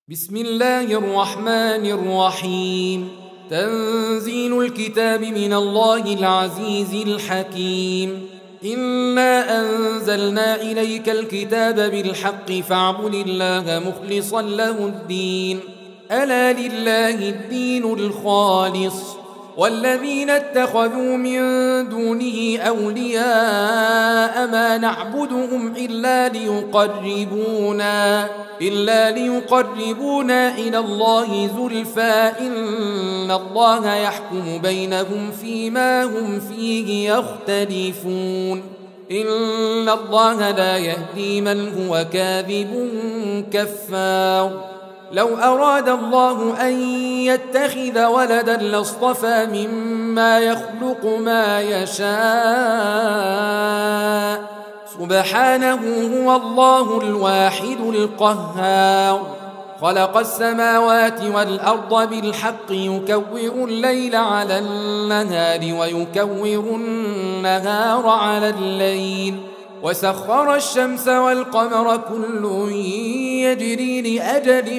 بسم الله الرحمن الرحيم. تنزيل الكتاب من الله العزيز الحكيم. إنا أنزلنا إليك الكتاب بالحق فاعبد الله مخلصا له الدين. ألا لله الدين الخالص والذين اتخذوا من دونه أولياء ما نعبدهم إلا ليقربونا إلى الله زلفى إن الله يحكم بينهم فيما هم فيه يختلفون. إن الله لا يهدي من هو كاذب كفار. لو أراد الله أن يتخذ ولدا لاصطفى مما يخلق ما يشاء سبحانه هو الله الواحد القهار. خلق السماوات والأرض بالحق يكور الليل على النهار ويكور النهار على الليل وسخر الشمس والقمر كل يجري لأجل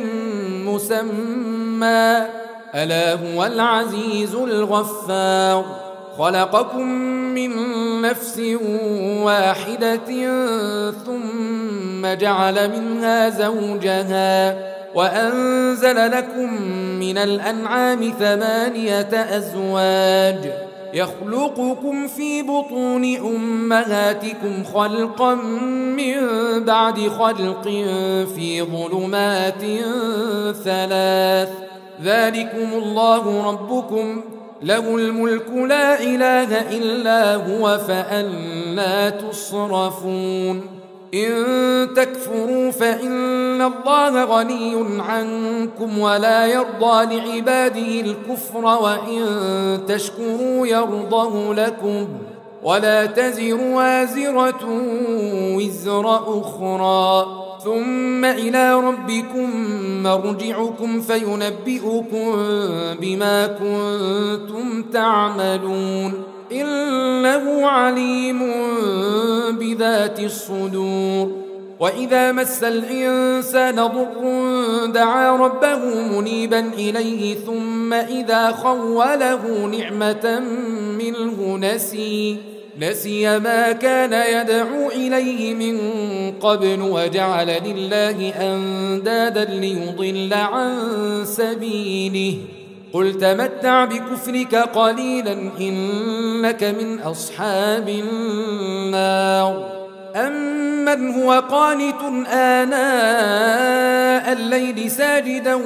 مسمى ألا هو العزيز الغفار. خلقكم من نفس واحدة ثم جعل منها زوجها وأنزل لكم من الأنعام 8 أزواج يخلقكم في بطون أمهاتكم خلقا من بعد خلق في ظلمات 3 ذلكم الله ربكم له الملك لا إله إلا هو فأنى تصرفون. إن تكفروا فإن الله غني عنكم ولا يرضى لعباده الكفر وإن تشكروا يرضه لكم ولا تزر وازرة وزر أخرى ثم إلى ربكم مرجعكم فينبئكم بما كنتم تعملون إنه عليم بذات الصدور. وإذا مس الإنسان ضر دعا ربه منيبا إليه ثم إذا خوله نعمة منه نسي ما كان يدعو إليه من قبل وجعل لله أندادا ليضل عن سبيله. قل تمتع بكفرك قليلا إنك من أصحاب النار. أمن هو قانت آناء الليل ساجدا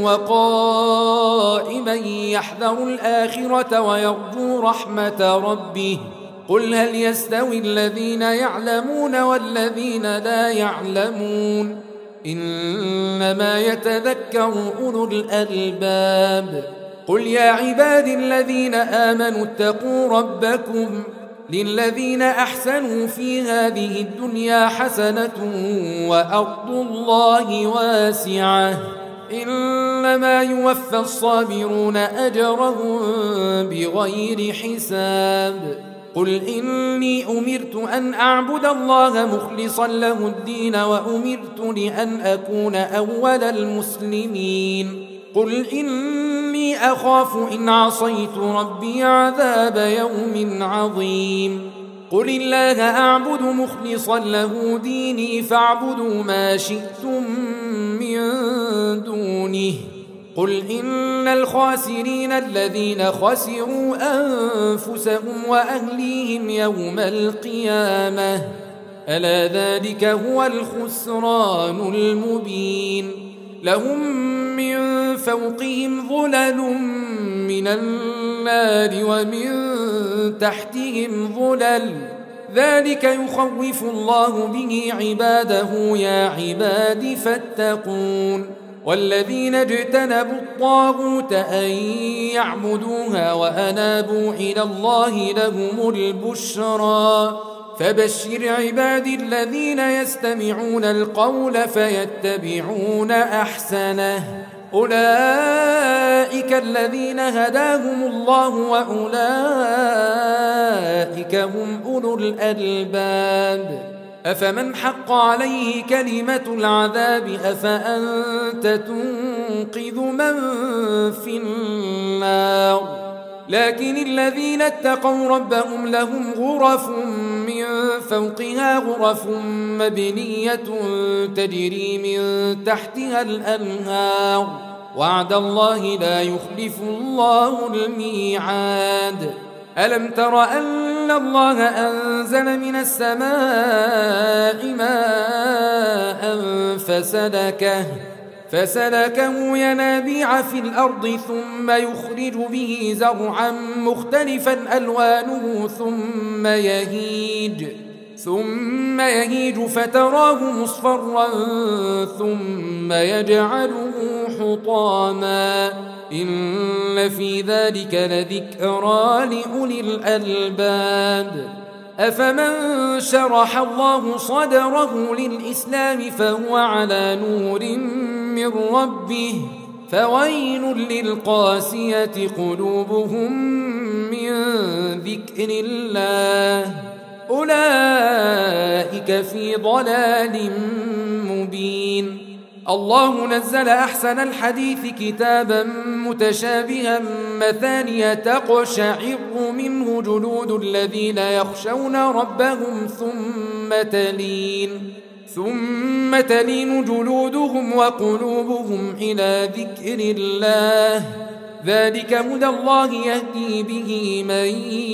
وقائما يحذر الآخرة ويرجو رحمة ربه قل هل يستوي الذين يعلمون والذين لا يعلمون إنما يتذكر أولو الألباب. قل يا عبادي الذين آمنوا اتقوا ربكم للذين أحسنوا في هذه الدنيا حسنة وأرض الله واسعة إنما يوفى الصابرون أجرهم بغير حساب. قل إني أمرت أن أعبد الله مخلصا له الدين وأمرت لأن أكون أول المسلمين. قل إني أخاف إن عصيت ربي عذاب يوم عظيم. قل الله أعبد مخلصا له ديني فاعبدوا ما شئتم من دونه. قل إن الخاسرين الذين خسروا أنفسهم وأهليهم يوم القيامة ألا ذلك هو الخسران المبين. لهم من فوقهم ظلل من النار ومن تحتهم ظلل ذلك يخوف الله به عباده يا عباد فاتقون. والذين اجتنبوا الطاغوت أن يعبدوها وأنابوا إلى الله لهم البشرى فبشر عبادي الذين يستمعون القول فيتبعون أحسنه أولئك الذين هداهم الله وأولئك هم أولو الألباب. أفمن حق عليه كلمة العذاب أفأنت تنقذ من في النار لكن الذين اتقوا ربهم لهم غرف من فوقها غرف مبنية تجري من تحتها الأنهار وعد الله لا يخلف الله الميعاد ألم تر أن الله أنزل من السماء ماء فسلكه ينابيع في الأرض ثم يخرج به زرعا مختلفا ألوانه ثم يهيج فتراه مصفرا ثم يجعله حطاما إن في ذلك لذكرى لأولي الألباب أفمن شرح الله صدره للإسلام فهو على نور من ربه فويل للقاسية قلوبهم من ذكر الله أولئك في ضلال مبين الله نزل أحسن الحديث كتابا متشابها مثانية تقشعر منه جلود الذين يخشون ربهم ثم تلين جلودهم وقلوبهم إلى ذكر الله ذلك هدى الله يهدي به من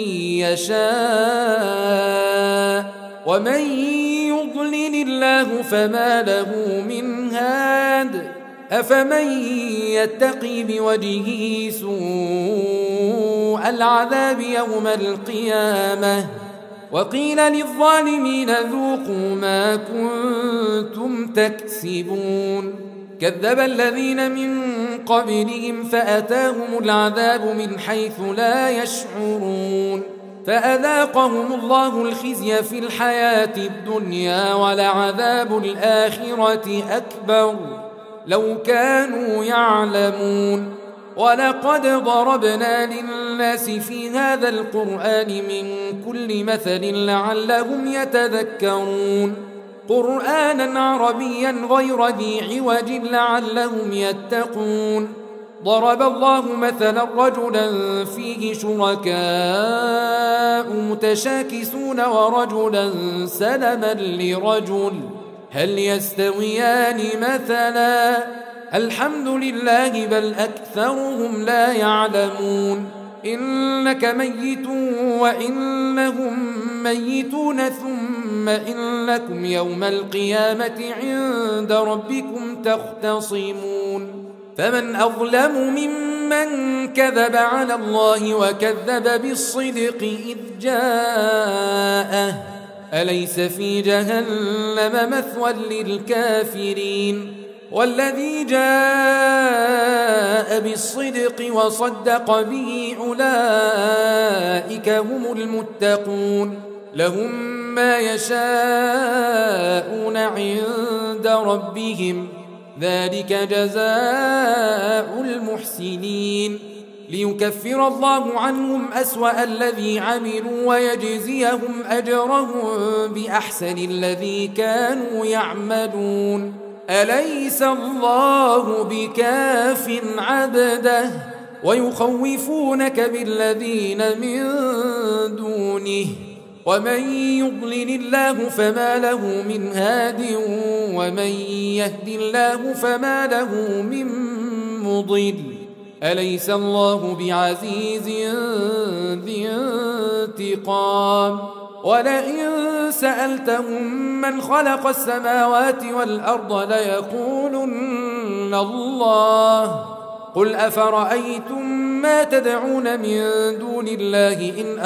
يشاء ومن يضلل الله فما له من هاد أفمن يتقي بوجهه سوء العذاب يوم القيامة وقيل للظالمين ذوقوا ما كنتم تكسبون كذب الذين من قبلهم فأتاهم العذاب من حيث لا يشعرون فأذاقهم الله الخزي في الحياة الدنيا ولعذاب الآخرة أكبر لو كانوا يعلمون ولقد ضربنا للناس في هذا القرآن من كل مثل لعلهم يتذكرون قرآنا عربيا غير ذي عوج لعلهم يتقون ضرب الله مثلا رجلا فيه شركاء متشاكسون ورجلا سلما لرجل هل يستويان مثلا الحمد لله بل أكثرهم لا يعلمون إنك ميت وإنهم ميتون ثم إنكم يوم القيامة عند ربكم تختصمون فمن أظلم ممن كذب على الله وكذب بالصدق إذ جاءه أليس في جهنم مثوى للكافرين والذي جاء بالصدق وصدق به أولئك هم المتقون لهم ما يشاءون عند ربهم ذلك جزاء المحسنين ليكفر الله عنهم أسوأ الذي عملوا ويجزيهم أجرهم بأحسن الذي كانوا يعملون أليس الله بكاف عبده ويخوفونك بالذين من دونه ومن يضلل الله فما له من هاد ومن يهد الله فما له من مضل أليس الله بعزيز ذي انتقام ولئن سألتهم من خلق السماوات والأرض ليقولن الله قل أفرأيتم ما تدعون من دون الله إن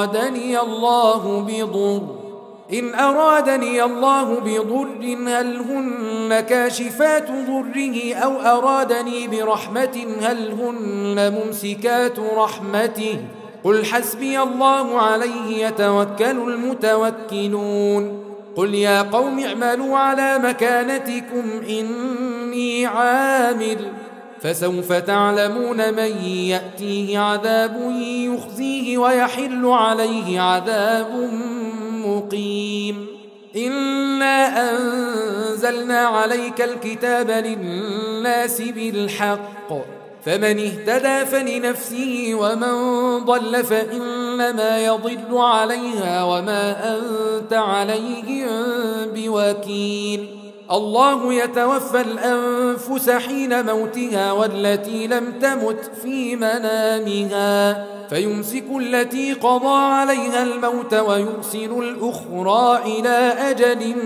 أرادني الله بضر هل هن كاشفات ضره أو أرادني برحمة هل هن ممسكات رحمته قل حسبي الله عليه يتوكل المتوكلون قل يا قوم اعملوا على مكانتكم إني عامل فسوف تعلمون من يأتيه عذاب يخزيه ويحل عليه عذاب مقيم إنا أنزلنا عليك الكتاب للناس بالحق فمن اهتدى فلنفسه ومن ضل فإنما يضل عليها وما أنت عليهم بوكيل الله يتوفى الأنفس حين موتها والتي لم تمت في منامها فيمسك التي قضى عليها الموت ويرسل الأخرى إلى أجل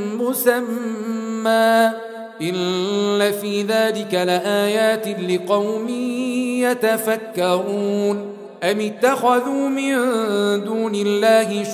مسمى إن في ذلك لآيات لقوم يتفكرون أم اتخذوا من دون الله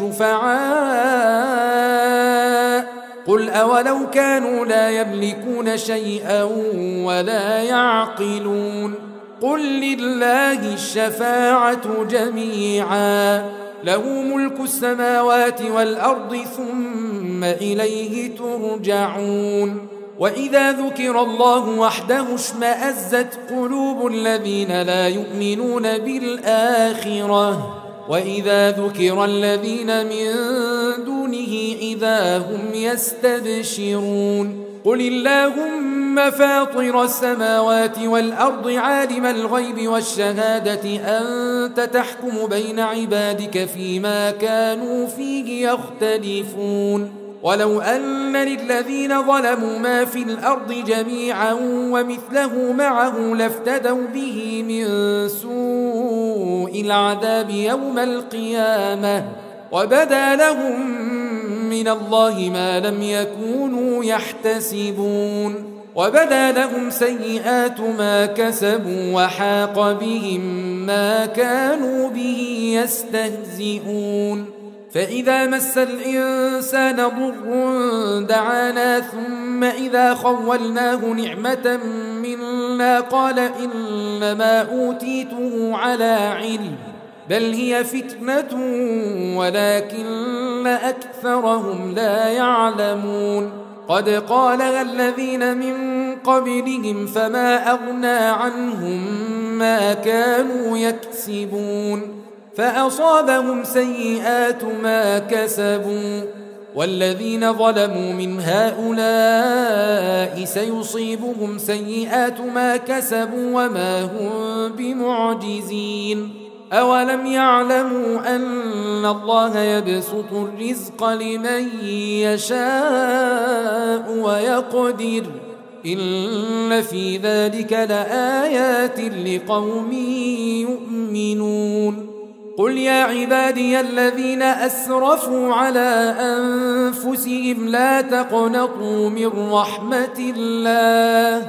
شفعاء قل أولو كانوا لا يملكون شيئا ولا يعقلون قل لله الشفاعة جميعا له ملك السماوات والأرض ثم إليه ترجعون وإذا ذكر الله وحده اشمأزت قلوب الذين لا يؤمنون بالآخرة وإذا ذكر الذين من دونه إذا هم يستبشرون قل اللهم فاطر السماوات والأرض عالم الغيب والشهادة أنت تحكم بين عبادك فيما كانوا فيه يختلفون ولو أن للذين ظلموا ما في الأرض جميعا ومثله معه لافتدوا به من سوء العذاب يوم القيامة وبدا لهم من الله ما لم يكونوا يحتسبون وبدا لهم سيئات ما كسبوا وحاق بهم ما كانوا به يستهزئون فإذا مس الإنسان ضر دعانا ثم إذا خولناه نعمة منا قال إنما أوتيته على علم بل هي فتنة ولكن أكثرهم لا يعلمون قد قالها الذين من قبلهم فما أغنى عنهم ما كانوا يكسبون فأصابهم سيئات ما كسبوا والذين ظلموا من هؤلاء سيصيبهم سيئات ما كسبوا وما هم بمعجزين أولم يعلموا أن الله يبسط الرزق لمن يشاء ويقدر إن في ذلك لآيات لقوم يؤمنون قل يا عبادي الذين أسرفوا على أنفسهم لا تقنطوا من رحمة الله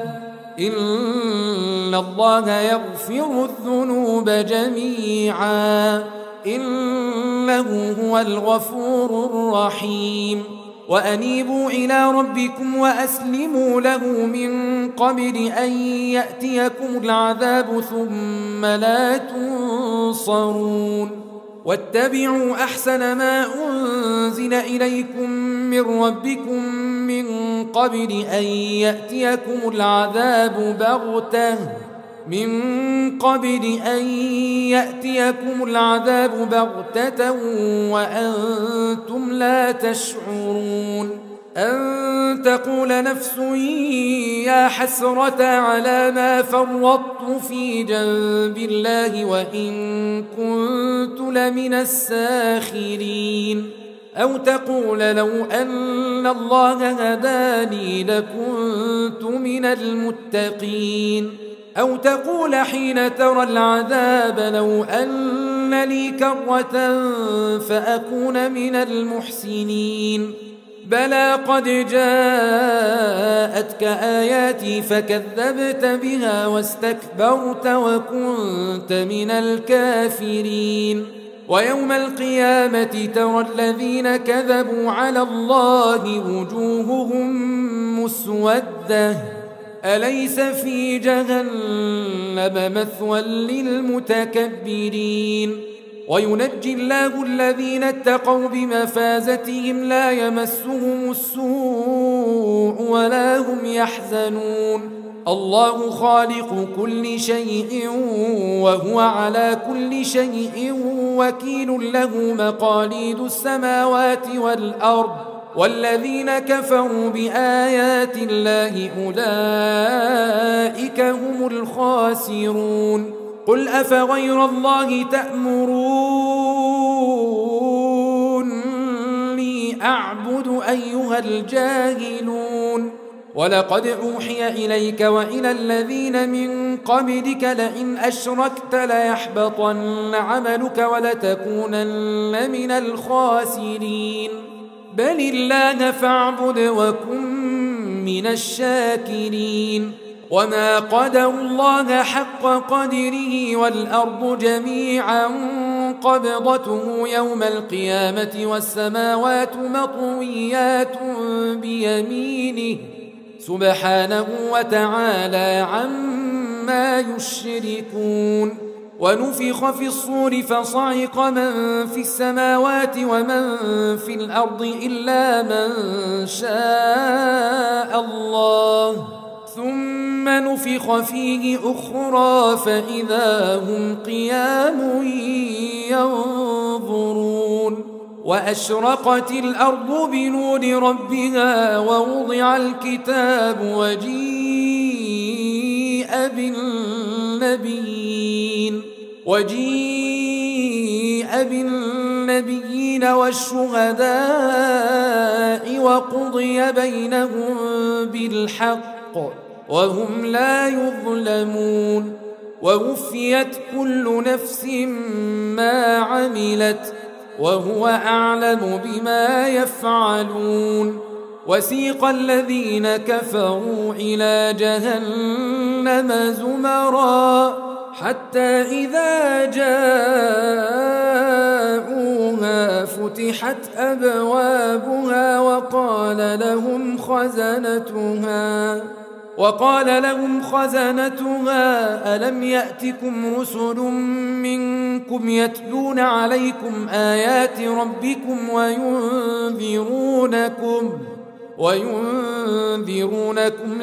إن الله يغفر الذنوب جميعا إنه هو الغفور الرحيم وأنيبوا إلى ربكم وأسلموا له من قبل أن يأتيكم العذاب ثم لا تنصرون واتبعوا أحسن ما أنزل إليكم من ربكم من قبل أن يأتيكم العذاب بغتة وأنتم لا تشعرون أن تقول نفس يا حسرة على ما فرطت في جنب الله وإن كنت لمن الساخرين أو تقول لو أن الله هداني لكنت من المتقين أو تقول حين ترى العذاب لو أن لي كرة فأكون من المحسنين بلى قد جاءتك آياتي فكذبت بها واستكبرت وكنت من الكافرين ويوم القيامة ترى الذين كذبوا على الله وجوههم مسودة أليس في جهنم مثوى للمتكبرين وينجي الله الذين اتقوا بمفازتهم لا يمسهم السوء ولا هم يحزنون الله خالق كل شيء وهو على كل شيء وكيل له مقاليد السماوات والأرض والذين كفروا بآيات الله أولئك هم الخاسرون قل أفغير الله تأمروني أعبد أيها الجاهلون ولقد أوحي إليك وإلى الذين من قبلك لئن أشركت ليحبطن عملك ولتكونن من الخاسرين بل الله فاعبد وكن من الشاكرين وما قدروا الله حق قدره والأرض جميعا قبضته يوم القيامة والسماوات مطويات بيمينه سبحانه وتعالى عما يشركون ونفخ في الصور فصعق من في السماوات ومن في الأرض إلا من شاء الله ثم نفخ فيه أخرى فإذا هم قيام ينظرون وأشرقت الأرض بنور ربها ووضع الكتاب وجيء بالنبيين والشهداء وقضي بينهم بالحق وهم لا يظلمون ووفيت كل نفس ما عملت وهو أعلم بما يفعلون وسيق الذين كفروا إلى جهنم زمرا حتى إذا جاءوها فتحت أبوابها وقال لهم خزنتها ألم يأتكم رسل منكم يتلون عليكم آيات ربكم وينذرونكم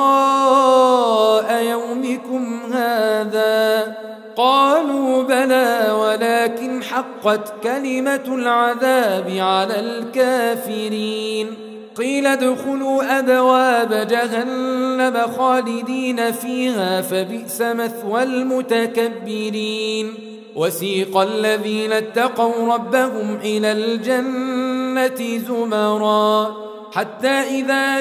لقاء يومكم هذا قالوا بلى ولكن حقت كلمة العذاب على الكافرين قيل ادخلوا أبواب جهنم خالدين فيها فبئس مثوى المتكبرين وسيق الذين اتقوا ربهم إلى الجنة زمرا حتى إذا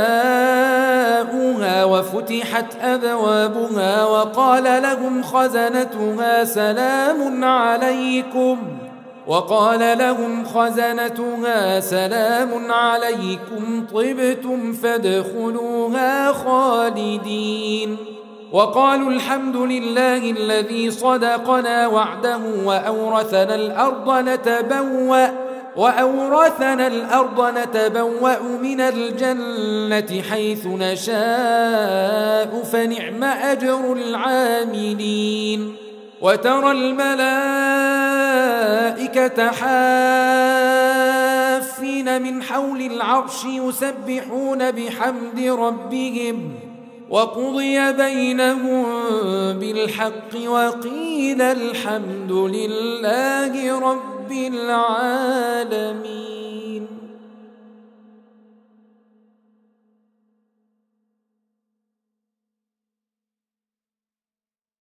جاءوها وفتحت أبوابها وقال لهم خزنتها سلام عليكم طبتم فادخلوها خالدين وقالوا الحمد لله الذي صدقنا وعده وأورثنا الأرض نتبوأ من الجنة حيث نشاء فنعم أجر العاملين وترى الملائكة حافين من حول العرش يسبحون بحمد ربهم وقضي بينهم بالحق وقيل الحمد لله رب العالمين.